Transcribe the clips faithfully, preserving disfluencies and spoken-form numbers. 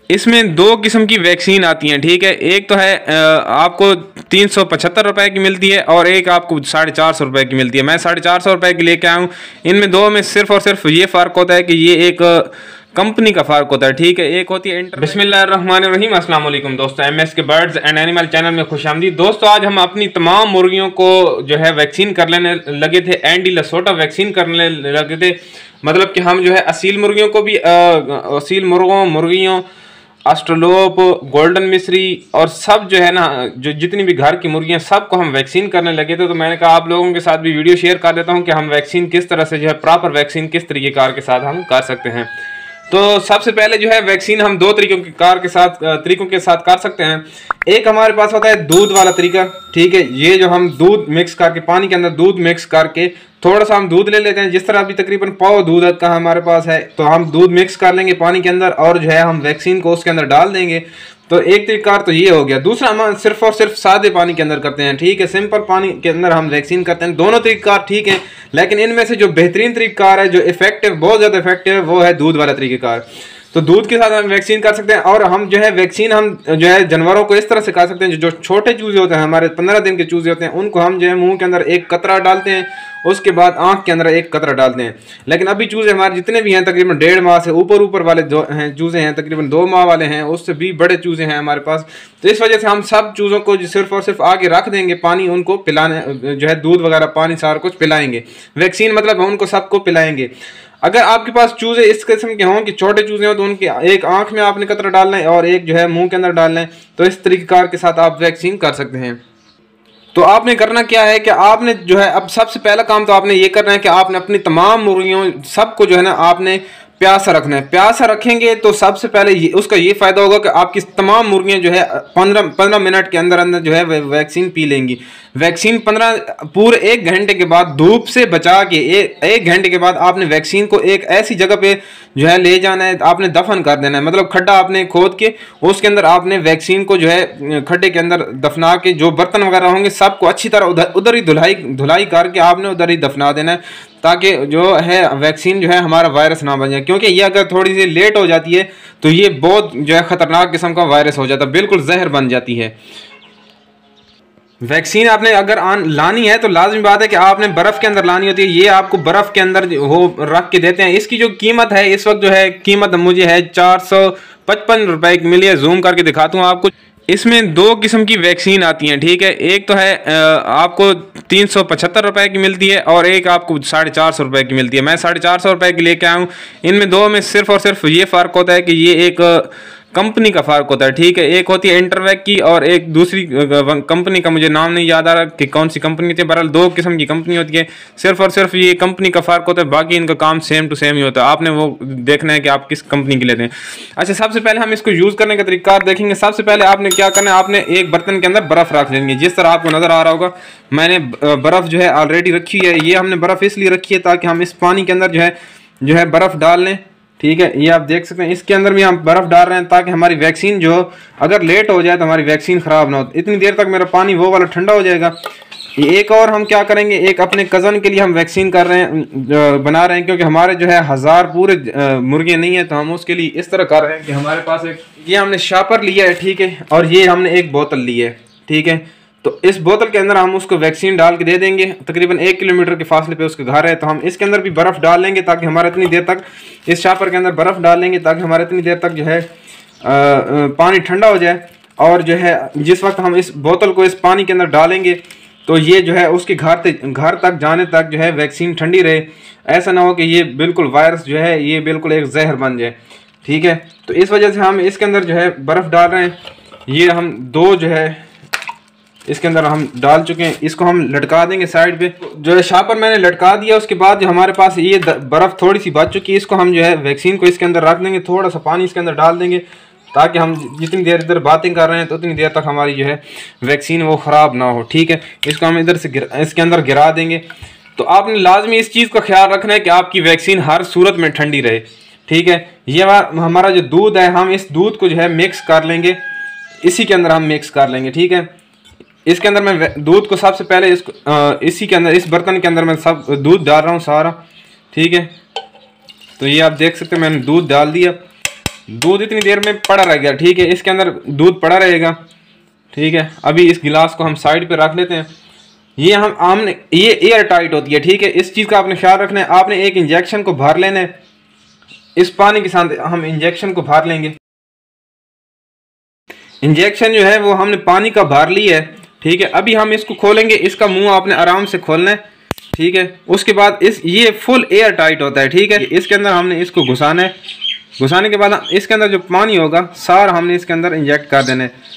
इसमें दो किस्म की वैक्सीन आती हैं, ठीक है। एक तो है आपको तीन सौ पचहत्तर रुपये की मिलती है और एक आपको साढ़े चार सौ रुपये की मिलती है। मैं साढ़े चार सौ रुपये की लेके आया हूँ। इनमें दो में सिर्फ और सिर्फ ये फ़र्क होता है कि ये एक कंपनी का फ़र्क होता है, ठीक है। एक होती है इंटर। बिस्मिल्लाहिर्रहमानिर्रहीम, अस्सलाम वालेकुम दोस्तों, M S K birds and animal channel में खुशामदीद। दोस्तों आज हम अपनी तमाम मुर्गियों को जो है वैक्सीन कर लेने लगे थे, एंडी लसोटा वैक्सीन करने लगे थे। मतलब कि हम जो है असील मुर्गियों को भी असील मुर्गों मुर्गियों ऑस्ट्रेलोप, गोल्डन मिस्री और सब जो है ना, जो जितनी भी घर की मुर्गियां सबको हम वैक्सीन करने लगे थे। तो मैंने कहा आप लोगों के साथ भी वीडियो शेयर कर देता हूं कि हम वैक्सीन किस तरह से जो है प्रॉपर वैक्सीन किस तरीके कार के साथ हम कर सकते हैं। तो सबसे पहले जो है वैक्सीन हम दो तरीकों के कार के साथ तरीकों के साथ कर सकते हैं। एक हमारे पास होता है दूध वाला तरीका, ठीक है। ये जो हम दूध मिक्स करके पानी के अंदर दूध मिक्स करके थोड़ा सा हम दूध ले लेते हैं, जिस तरह अभी तकरीबन पाव दूध का हमारे पास है, तो हम दूध मिक्स कर लेंगे पानी के अंदर और जो है हम वैक्सीन को उसके अंदर डाल देंगे। तो एक तरीका तो ये हो गया। दूसरा हम सिर्फ और सिर्फ सादे पानी के अंदर करते हैं, ठीक है। सिंपल पानी के अंदर हम वैक्सीन करते हैं। दोनों तरीका ठीक है, लेकिन इनमें से जो बेहतरीन तरीका है, जो इफेक्टिव बहुत ज़्यादा इफेक्टिव है, वो है दूध वाला तरीक़ाकार। तो दूध के साथ हम वैक्सीन कर सकते हैं। और हम जो है वैक्सीन हम जो है जानवरों को इस तरह से कर सकते हैं, जो छोटे चूजे होते हैं, हमारे पंद्रह दिन के चूजे होते हैं, उनको हम जो है मुंह के अंदर एक कतरा डालते हैं, उसके बाद आंख के अंदर एक कतरा डालते हैं। लेकिन अभी चूजे हमारे जितने भी हैं तकरीबन डेढ़ माह से ऊपर ऊपर वाले जो हैं चूजे हैं, तकरीबन दो माह वाले हैं, उससे भी बड़े चूजे हैं हमारे पास। तो इस वजह से हम सब चूज़ों को सिर्फ और सिर्फ आगे रख देंगे, पानी उनको पिलाने जो है दूध वगैरह पानी सारा कुछ पिलाएंगे। वैक्सीन मतलब उनको सबको पिलाएंगे। अगर आपके पास चूजे इस किस्म के हों कि छोटे चूजे हों, तो उनकी एक आंख में आपने कतरा डालना है और एक जो है मुंह के अंदर डालना है। तो इस तरीक़ेकार के साथ आप वैक्सीन कर सकते हैं। तो आपने करना क्या है कि आपने जो है अब सबसे पहला काम तो आपने ये करना है कि आपने अपनी तमाम मुर्गियों सबको जो है ना आपने प्यासा रखना है। प्यासा रखेंगे तो सबसे पहले ये उसका ये फ़ायदा होगा कि आपकी तमाम मुर्गियां जो है पंद्रह पंद्रह मिनट के अंदर अंदर जो है वैक्सीन पी लेंगी। वैक्सीन पंद्रह पूरे एक घंटे के बाद धूप से बचा के एक एक घंटे के बाद आपने वैक्सीन को एक ऐसी जगह पे जो है ले जाना है, आपने दफन कर देना है। मतलब खड्डा आपने खोद के उसके अंदर आपने वैक्सीन को जो है खड्डे के अंदर दफना के, जो बर्तन वगैरह होंगे सबको अच्छी तरह उधर उधर ही धुलाई धुलाई करके आपने उधर ही दफना देना है, ताकि जो है वैक्सीन जो है हमारा वायरस ना बन जाए। क्योंकि ये अगर थोड़ी सी लेट हो जाती है तो ये बहुत जो है ख़तरनाक किस्म का वायरस हो जाता है, बिल्कुल जहर बन जाती है। वैक्सीन आपने अगर आन लानी है तो लाजमी बात है कि आपने बर्फ़ के अंदर लानी होती है। ये आपको बर्फ़ के अंदर हो रख के देते हैं। इसकी जो कीमत है इस वक्त जो है कीमत मुझे है चार सौ पचपन रुपये की मिली है। जूम करके दिखाता हूँ आपको। इसमें दो किस्म की वैक्सीन आती हैं, ठीक है। एक तो है आपको तीन सौ पचहत्तर रुपये की मिलती है और एक आपको साढ़े चार सौ रुपये की मिलती है। मैं साढ़े चार सौ रुपये की लेके आया हूँ। इनमें दो में सिर्फ और सिर्फ ये फ़र्क होता है कि ये एक कंपनी का फ़र्क होता है, ठीक है। एक होती है इंटरवैक की और एक दूसरी कंपनी का मुझे नाम नहीं याद आ रहा कि कौन सी कंपनी थी। बहरहाल दो किस्म की कंपनी होती है। सिर्फ और सिर्फ ये कंपनी का फ़र्क होता है, बाकी इनका काम सेम टू सेम ही होता है। आपने वो देखना है कि आप किस कंपनी की लेते हैं। अच्छा, सबसे पहले हम इसको यूज़ करने का तरीका देखेंगे। सबसे पहले आपने क्या करना है, आपने एक बर्तन के अंदर बर्फ़ रख लेंगे। जिस तरह आपको नज़र आ रहा होगा मैंने बर्फ़ जो है ऑलरेडी रखी है। ये हमने बर्फ़ इसलिए रखी है ताकि हम इस पानी के अंदर जो है जो है बर्फ़ डाल लें, ठीक है। ये आप देख सकते हैं इसके अंदर भी हम बर्फ़ डाल रहे हैं ताकि हमारी वैक्सीन जो अगर लेट हो जाए तो हमारी वैक्सीन ख़राब ना हो। इतनी देर तक मेरा पानी वो वाला ठंडा हो जाएगा। एक और हम क्या करेंगे, एक अपने कज़न के लिए हम वैक्सीन कर रहे हैं बना रहे हैं, क्योंकि हमारे जो है हज़ार पूरे मुर्गियाँ नहीं है, तो हम उसके लिए इस तरह कर रहे हैं कि हमारे पास एक ये हमने शापर लिया है, ठीक है, और ये हमने एक बोतल ली है, ठीक है। तो इस बोतल के अंदर हम उसको वैक्सीन डाल के दे देंगे। तकरीबन एक किलोमीटर के फासले पे उसके घर है, तो हम इसके अंदर भी बर्फ़ डाल लेंगे ताकि हमारा इतनी देर तक इस शापर के अंदर बर्फ़ डाल लेंगे ताकि हमारा इतनी देर तक जो है आ, आ, पानी ठंडा हो जाए। और जो है जिस वक्त हम इस बोतल को इस पानी के अंदर डालेंगे तो ये जो है उसके घर तक घर तक जाने तक जो है वैक्सीन ठंडी रहे। ऐसा ना हो कि ये बिल्कुल वायरस जो है ये बिल्कुल एक जहर बन जाए, ठीक है। तो इस वजह से हम इसके अंदर जो है बर्फ़ डाल रहे हैं। ये हम दो जो है इसके अंदर हम डाल चुके हैं। इसको हम लटका देंगे साइड पे। जो है शापर मैंने लटका दिया। उसके बाद जो हमारे पास ये बर्फ़ थोड़ी सी बच चुकी है, इसको हम जो है वैक्सीन को इसके अंदर रख देंगे। थोड़ा सा पानी इसके अंदर डाल देंगे ताकि हम जितनी देर इधर बातें कर रहे हैं तो उतनी देर तक हमारी जो है वैक्सीन वो ख़राब ना हो, ठीक है। इसको हम इधर से इसके अंदर गिरा देंगे। तो आपने लाजमी इस चीज़ का ख्याल रखना है कि आपकी वैक्सीन हर सूरत में ठंडी रहे, ठीक है। ये हमारा जो दूध है हम इस दूध को जो है मिक्स कर लेंगे, इसी के अंदर हम मिक्स कर लेंगे, ठीक है। इसके अंदर मैं दूध को सबसे पहले इसको आ, इसी के अंदर इस बर्तन के अंदर मैं सब दूध डाल रहा हूँ सारा, ठीक है। तो ये आप देख सकते हैं मैंने दूध डाल दिया। दूध इतनी देर में पड़ा रह गया, ठीक है, इसके अंदर दूध पड़ा रहेगा, ठीक है। अभी इस गिलास को हम साइड पे रख लेते हैं। ये हम हमने ये एयर टाइट होती है, ठीक है, इस चीज़ का आपने ख्याल रखना है। आपने एक इंजेक्शन को भर लेना है, इस पानी के साथ हम इंजेक्शन को भर लेंगे। इंजेक्शन जो है वो हमने पानी का भर लिया है, ठीक है। अभी हम इसको खोलेंगे, इसका मुंह आपने आराम से खोलना है, ठीक है। उसके बाद इस ये फुल एयर टाइट होता है, ठीक है। इसके अंदर हमने इसको घुसाना है, घुसाने के बाद इसके अंदर जो पानी होगा सारा हमने इसके अंदर इंजेक्ट कर देना है।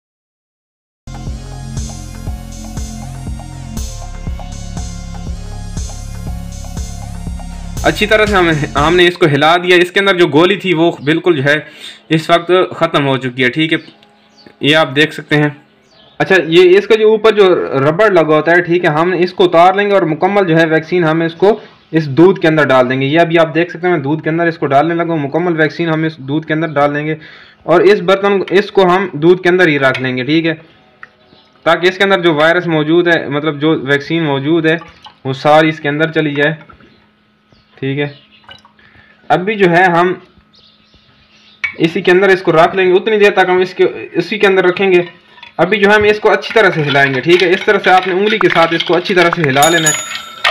अच्छी तरह से हम हमने इसको हिला दिया। इसके अंदर जो गोली थी वो बिल्कुल जो है इस वक्त ख़त्म हो चुकी है, ठीक है, ये आप देख सकते हैं। अच्छा, ये इसका जो ऊपर जो रबड़ लगा होता है, ठीक है, हम इसको उतार लेंगे और मुकम्मल जो है वैक्सीन हम इसको इस दूध के अंदर डाल देंगे। ये अभी आप देख सकते हैं मैं दूध के अंदर इसको डालने लगा हूँ। मुकम्मल वैक्सीन हम इस दूध के अंदर डाल देंगे और इस बर्तन इसको हम दूध के अंदर ही रख लेंगे, ठीक है, ताकि इसके अंदर जो वायरस मौजूद है, मतलब जो वैक्सीन मौजूद है वो सारी इसके अंदर चली जाए, ठीक है। अभी जो है हम इसी के अंदर इसको रख लेंगे, उतनी देर तक हम इसके इसी के अंदर रखेंगे। अभी जो है हम इसको अच्छी तरह से हिलाएंगे, ठीक है। इस तरह से आपने उंगली के साथ इसको अच्छी तरह से हिला लेना है।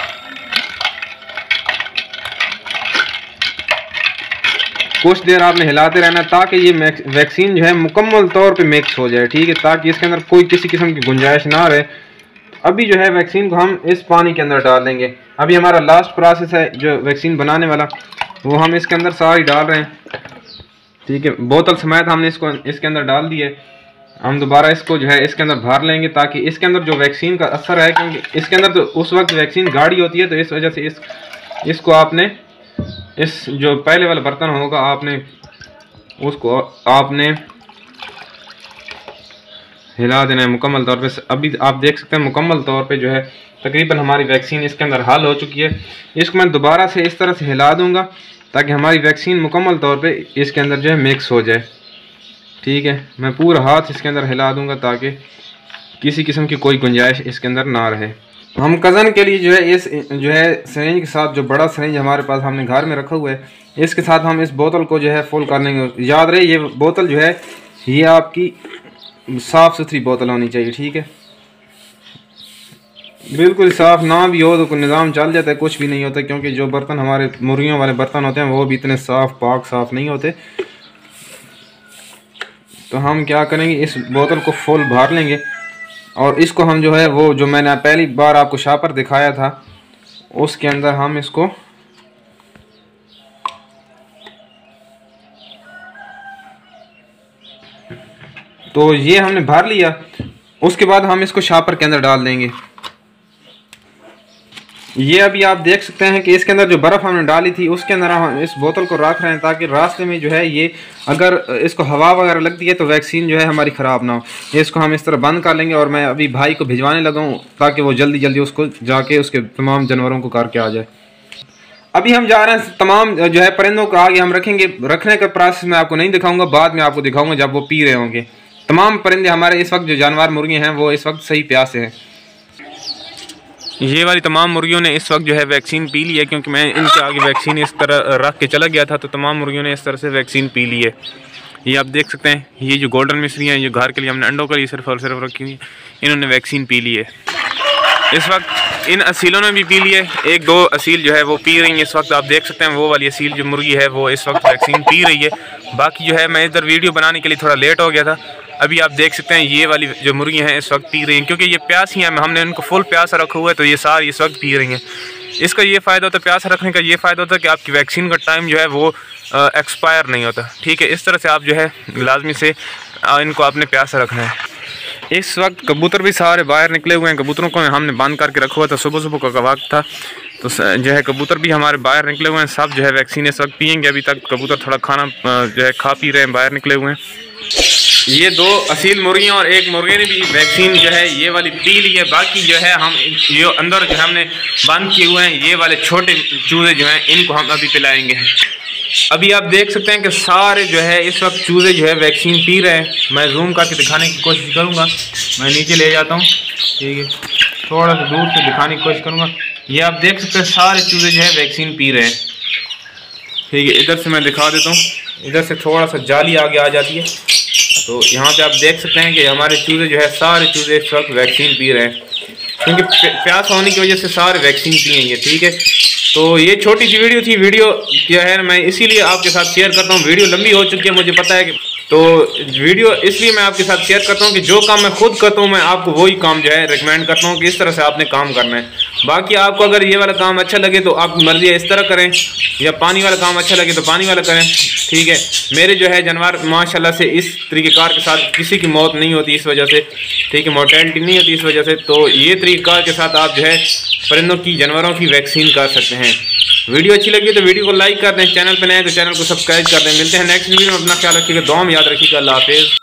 कुछ देर आपने हिलाते रहना ताकि ये वैक्सीन जो है मुकम्मल तौर पे मिक्स हो जाए, ठीक है, ताकि इसके अंदर कोई किसी किस्म की गुंजाइश ना रहे। अभी जो है वैक्सीन को हम इस पानी के अंदर डाल देंगे। अभी हमारा लास्ट प्रोसेस है जो वैक्सीन बनाने वाला, वो हम इसके अंदर सारी डाल रहे हैं, ठीक है। बोतल समेत हमने इसको इसके अंदर डाल दी है। हम दोबारा इसको जो है इसके अंदर भर लेंगे ताकि इसके अंदर जो वैक्सीन का असर है, क्योंकि इसके अंदर तो उस वक्त वैक्सीन गाढ़ी होती है, तो इस वजह से इस इसको आपने इस जो पहले वाला बर्तन होगा आपने उसको आपने हिला देना है मुकम्मल तौर पे। अभी आप देख सकते हैं मुकम्मल तौर पे जो है तकरीबन हमारी वैक्सीन इसके अंदर हल हो चुकी है। इसको मैं दोबारा से इस तरह से हिला दूंगा ताकि हमारी वैक्सीन मुकम्मल तौर पे इसके अंदर जो है मिक्स हो जाए, ठीक है। मैं पूरा हाथ इसके अंदर हिला दूंगा ताकि किसी किस्म की कोई गुंजाइश इसके अंदर ना रहे। हम कज़न के लिए जो है इस जो है सिरिंज के साथ, जो बड़ा सिरिंज हमारे पास हमने घर में रखा हुआ है, इसके साथ हम इस बोतल को जो है फुल कर लेंगे। याद रहे ये बोतल जो है ये आपकी साफ़ सुथरी बोतल होनी चाहिए, ठीक है। बिल्कुल साफ़ ना भी हो तो कोई निज़ाम चल जाता है, कुछ भी नहीं होता, क्योंकि जो बर्तन हमारे मुर्गियों वाले बर्तन होते हैं वो भी इतने साफ़ पाक साफ़ नहीं होते। तो हम क्या करेंगे, इस बोतल को फुल भर लेंगे और इसको हम जो है वो जो मैंने पहली बार आपको शापर दिखाया था उसके अंदर हम इसको तो ये हमने भर लिया। उसके बाद हम इसको शापर के अंदर डाल देंगे। ये अभी आप देख सकते हैं कि इसके अंदर जो बर्फ़ हमने डाली थी उसके अंदर हम इस बोतल को रख रहे हैं ताकि रास्ते में जो है ये अगर इसको हवा वगैरह लगती है तो वैक्सीन जो है हमारी ख़राब ना हो। इसको हम इस तरह बंद कर लेंगे और मैं अभी भाई को भिजवाने लगा हूँ ताकि वो जल्दी जल्दी उसको जाके उसके तमाम जानवरों को करके आ जाए। अभी हम जा रहे हैं, तमाम जो है परिंदों को आगे हम रखेंगे। रखने का प्रोसेस मैं आपको नहीं दिखाऊँगा, बाद में आपको दिखाऊँगा जब वो पी रहे होंगे। तमाम परिंदे हमारे इस वक्त जो जानवर मुर्गी हैं वो इस वक्त सही प्यासे हैं। ये वाली तमाम मुर्गियों ने इस वक्त जो है वैक्सीन पी ली है, क्योंकि मैं इनके आगे वैक्सीन इस तरह रख के चला गया था तो तमाम मुर्गियों ने इस तरह से वैक्सीन पी ली है। ये आप देख सकते हैं, ये जो गोल्डन मिस्री हैं, ये घर के लिए हमने अंडों के लिए सिर्फ और सिर्फ रखी हुई, इन्होंने वैक्सीन पी ली है। इस वक्त इन असीलों ने भी पी ली है, एक दो असील जो है वो पी रही है इस वक्त। आप देख सकते हैं वो वाली असील जो मुर्गी है वो इस वक्त वैक्सीन पी रही है। बाकी जो है मैं इधर वीडियो बनाने के लिए थोड़ा लेट हो गया था। अभी आप देख सकते हैं ये वाली जो मुर्गी हैं इस वक्त पी रही हैं, क्योंकि ये प्यास ही हैं, हमने इनको फुल प्यास रखा हुआ है तो ये सारी इस वक्त पी रही हैं। इसका ये फ़ायदा होता है, प्यास रखने का ये फ़ायदा होता है कि आपकी वैक्सीन का टाइम जो है वो एक्सपायर नहीं होता, ठीक है। इस तरह से आप जो है लाजमी से इनको आपने प्यास रखना है। इस वक्त कबूतर भी सारे बाहर निकले हुए हैं। कबूतरों को हमने बंद करके रखा हुआ था, सुबह सुबह का वक्त था तो जो है कबूतर भी हमारे बाहर निकले हुए हैं। सब जो है वैक्सीन इस वक्त पियेंगे। अभी तक कबूतर थोड़ा खाना जो है खा पी रहे हैं, बाहर निकले हुए हैं। ये दो असील मुर्गियाँ और एक मुर्गे ने भी वैक्सीन जो है ये वाली पी ली है। बाकी जो है हम ये अंदर जो है हमने बंद किए हुए हैं ये वाले छोटे चूज़े जो हैं इनको हम अभी पिलाएंगे। अभी आप देख सकते हैं कि सारे जो है इस वक्त चूज़े जो है वैक्सीन पी रहे हैं। मैं जूम करके दिखाने की कोशिश करूँगा, मैं नीचे ले जाता हूँ, ठीक है, थोड़ा सा दूर से दिखाने की कोशिश करूँगा। ये आप देख सकते हैं सारे चूज़े जो है वैक्सीन पी रहे हैं, ठीक है। इधर से मैं दिखा देता हूँ, इधर से थोड़ा सा जाली आगे आ जाती है। तो यहाँ पे आप देख सकते हैं कि हमारे चूजे जो है सारे चूजे इस वक्त वैक्सीन पी रहे हैं, क्योंकि प्यास होने की वजह से सारे वैक्सीन पिएंगे। ठीक है, तो ये छोटी सी वीडियो थी। वीडियो जो है मैं इसीलिए आपके साथ शेयर करता हूँ। वीडियो लंबी हो चुकी है मुझे पता है कि, तो वीडियो इसलिए मैं आपके साथ शेयर करता हूँ कि जो काम मैं खुद करता हूँ मैं आपको वही काम जो है रिकमेंड करता हूँ कि इस तरह से आपने काम करना है। बाकी आपको अगर ये वाला काम अच्छा लगे तो आपकी मर्जी है, इस तरह करें, या पानी वाला काम अच्छा लगे तो पानी वाला करें। ठीक है, मेरे जो है जानवर माशाल्लाह से इस तरीक़ेकार के साथ किसी की मौत नहीं होती इस वजह से। ठीक है, मोर्टेलिटी नहीं होती इस वजह से। तो ये तरीक़ेकार के साथ आप जो है परिंदों की, जानवरों की वैक्सीन कर सकते हैं। वीडियो अच्छी लगी तो वीडियो को लाइक कर दें, चैनल पर नए तो चैनल को सब्सक्राइब कर दें। मिलते हैं नेक्स्ट वीडियो में। अपना ख्याल रखिएगा, दुआ में याद रखिएगा। अल्लाह हाफिज़।